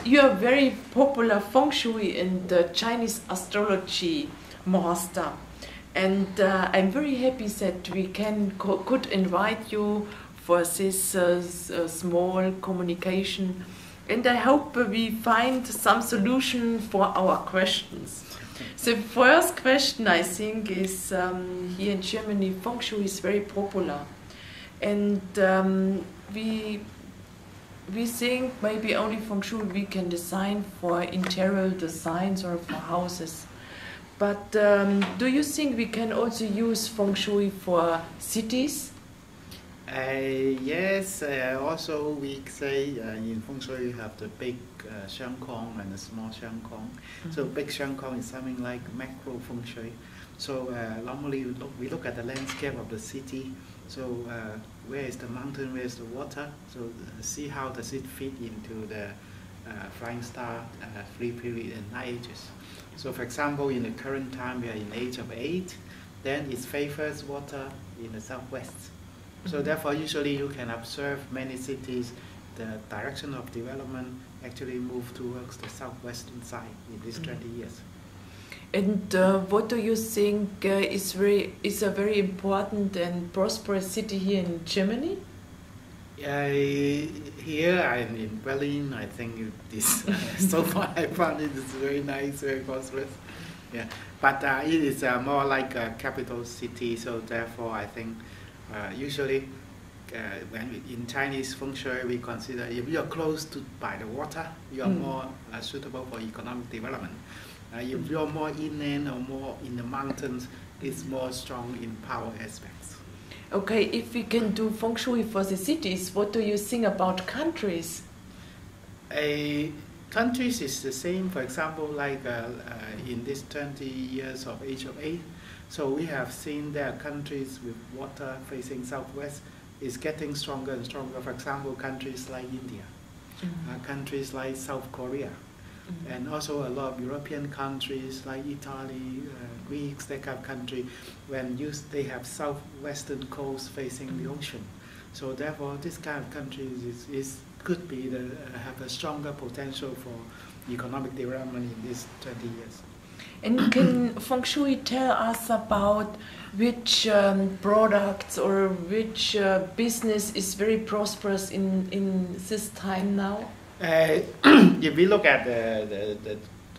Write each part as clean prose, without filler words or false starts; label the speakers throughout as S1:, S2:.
S1: you are very popular feng shui in the Chinese astrology master, and I'm very happy that we could invite you for this small communication, and I hope we find some solution for our questions. The first question, I think, is here in Germany, feng shui is very popular, and we think maybe only feng shui we can design for interior designs or for houses. But do you think we can also use feng shui for cities?
S2: Yes, also we say in feng shui you have the big Kong and the small Kong. So big Kong is something like macro feng shui. So normally we look at the landscape of the city. So where is the mountain, where is the water? So see how does it fit into the flying star, free period and night ages. So for example, in the current time we are in age of 8, then it favors water in the southwest. So therefore usually you can observe many cities, the direction of development actually move towards the southwestern side in these 20 years.
S1: And what do you think is a very important and prosperous city here in Germany?
S2: Here I'm in Berlin. I think this so far I found it is very nice, very prosperous. Yeah, but it is more like a capital city. So therefore, I think usually when in Chinese feng shui we consider if you are close to by the water, you are more suitable for economic development. If you're more inland or more in the mountains, it's more strong in power aspects.
S1: Okay, if we can do feng shui for the cities, what do you think about countries?
S2: Countries is the same. For example, like in this 20 years of age of 8, so we have seen that countries with water facing southwest is getting stronger and stronger. For example, countries like India, countries like South Korea. And also a lot of European countries like Italy, Greece, that kind of country, they have southwestern coast facing the ocean. So therefore, this kind of countries could be have a stronger potential for economic development in these 20 years.
S1: And can feng shui tell us about which products or which business is very prosperous in this time now?
S2: If we look at the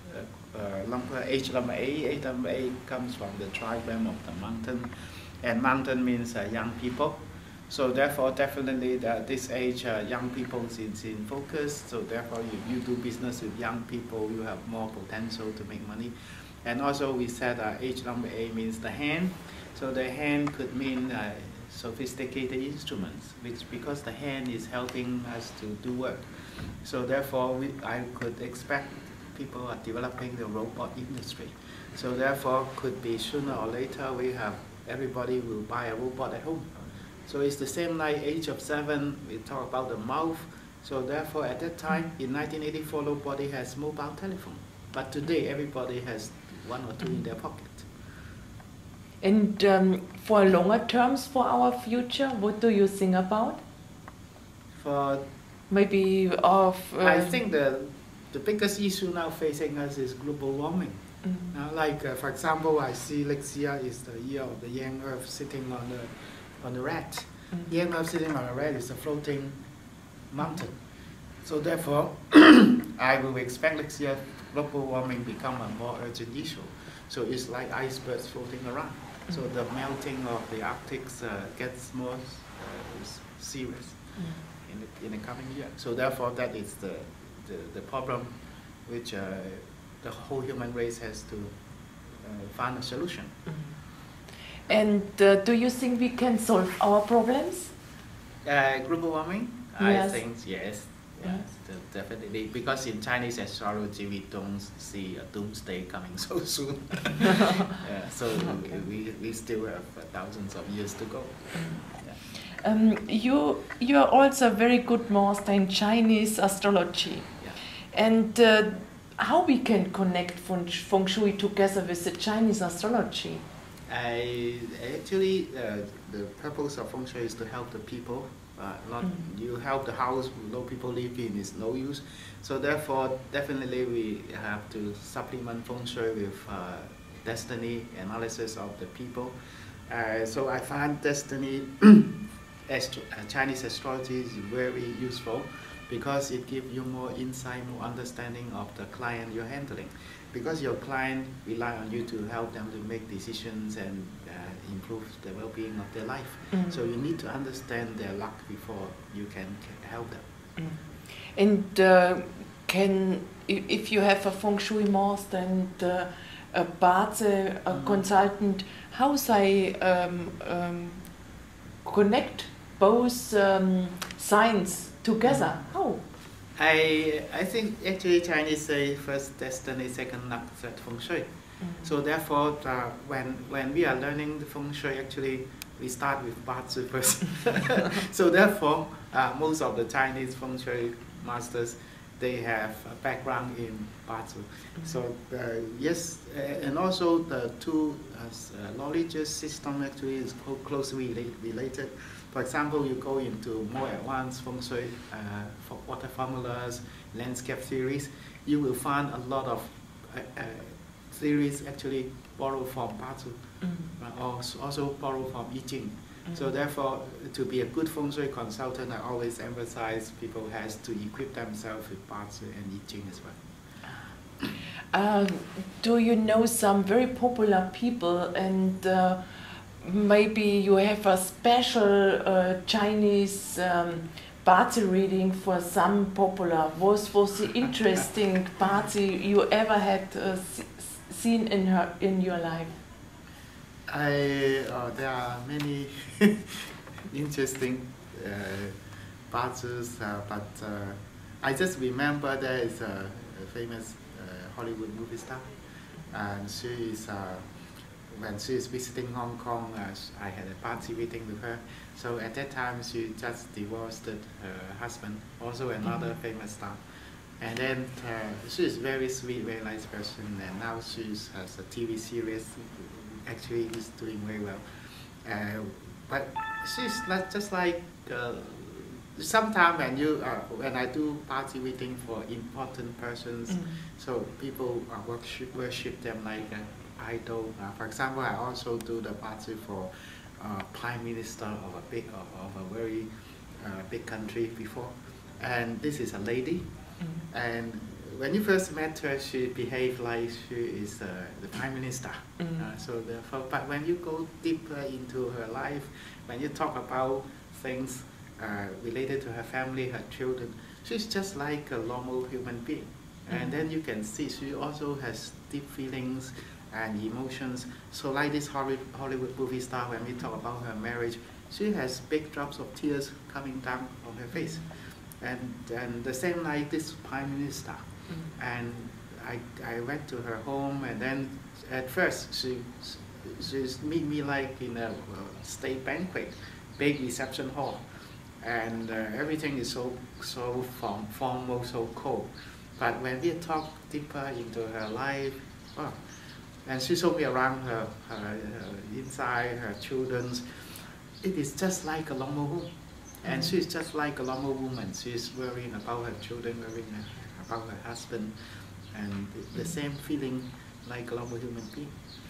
S2: age number 8, age number 8 comes from the trigram of the mountain, and mountain means young people. So therefore, definitely this age, young people is in focus. So therefore, if you do business with young people, you have more potential to make money. And also, we said age number 8 means the hand. So the hand could mean sophisticated instruments, because the hand is helping us to do work. So therefore, I could expect people are developing the robot industry. So therefore, could be sooner or later everybody will buy a robot at home. So it's the same like age of 7. We talk about the mouth. So therefore, at that time in 1984, nobody has mobile telephone. But today, everybody has 1 or 2 in their pocket.
S1: And for longer terms for our future, what do you think about?
S2: For
S1: maybe of
S2: I think the biggest issue now facing us is global warming. Like for example, I see next year is the year of the young Earth sitting on the rat. Young Earth sitting on a rat is a floating mountain. So therefore, I will expect next year global warming become a more urgent issue. So it's like icebergs floating around. So the melting of the Arctic gets more serious in the coming year. So therefore, that is the problem which the whole human race has to find a solution.
S1: And do you think we can solve our problems?
S2: Global warming?
S1: Yes.
S2: I think yes. Yes, definitely. Because in Chinese astrology, we don't see a doomsday coming so soon. So we still have thousands of years to go.
S1: You are also a very good master in Chinese astrology. And how we can connect feng shui together with the Chinese astrology?
S2: Actually, the purpose of feng shui is to help the people Not you help the house no people live in is no use. So therefore, definitely we have to supplement feng shui with destiny analysis of the people. So I find destiny Chinese astrology is very useful because it gives you more insight, more understanding of the client you're handling. Because your client rely on you to help them to make decisions and improve the well-being of their life. So you need to understand their luck before you can help them.
S1: And if you have a feng shui master and a Bazi, a consultant, how they connect both signs together? How?
S2: I think actually Chinese say first destiny, second luck, third feng shui. So therefore, when we are learning the feng shui, actually we start with Bazi first. So therefore, most of the Chinese feng shui masters, they have a background in Bazi. So yes, and also the two knowledge system actually is closely related. For example, you go into more advanced feng shui, for water formulas, landscape theories, you will find a lot of theories actually borrow from Bazi, also borrow from I Ching. So therefore, to be a good feng shui consultant, I always emphasize people has to equip themselves with Bazi and I Ching as well.
S1: Do you know some very popular people, and maybe you have a special Chinese Bazi reading for some popular? Was the interesting Bazi you ever had seen in your life?
S2: There are many interesting Bazis, but I just remember there is a famous Hollywood movie star, and she is when she is visiting Hong Kong, I had a Bazi reading with her. So at that time, she just divorced her husband, also another famous star. And then she is very sweet, very nice person, and now she has a TV series. Actually, is doing very well. But she's not just like sometimes when I do Bazi reading for important persons, so people worship them like an idol. For example, I also do the Bazi for Prime Minister of a very big country before, and this is a lady, and when you first met her, she behaved like she is the Prime Minister. So therefore, but when you go deeper into her life, when you talk about things related to her family, her children, she's just like a normal human being. And then you can see she also has deep feelings and emotions. So like this Hollywood movie star, when we talk about her marriage, she has big drops of tears coming down on her face. And the same like this Prime Minister. And I went to her home, and then at first she meet me like in a state banquet, big reception hall, and everything is so formal, so cold. But when we talk deeper into her life, and she showed me around her inside, her children's, it is just like a normal home. And she's just like a normal woman. She's worrying about her children, worrying about her husband, and the same feeling like a normal human being.